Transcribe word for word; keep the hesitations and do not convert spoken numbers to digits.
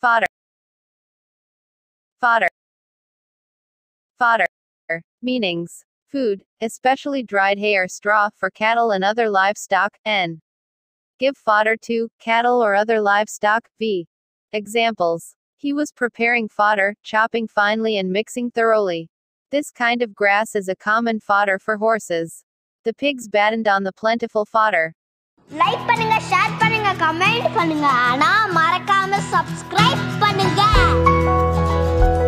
Fodder. Fodder. Fodder. Meanings. Food, especially dried hay or straw, for cattle and other livestock. N. Give fodder to cattle or other livestock. V. Examples. He was preparing fodder, chopping finely and mixing thoroughly. This kind of grass is a common fodder for horses. The pigs battened on the plentiful fodder. Like பண்ணுங்க, share பண்ணுங்க, comment பண்ணுங்க, ஆனா மறக்காம subscribe பண்ணுங்க.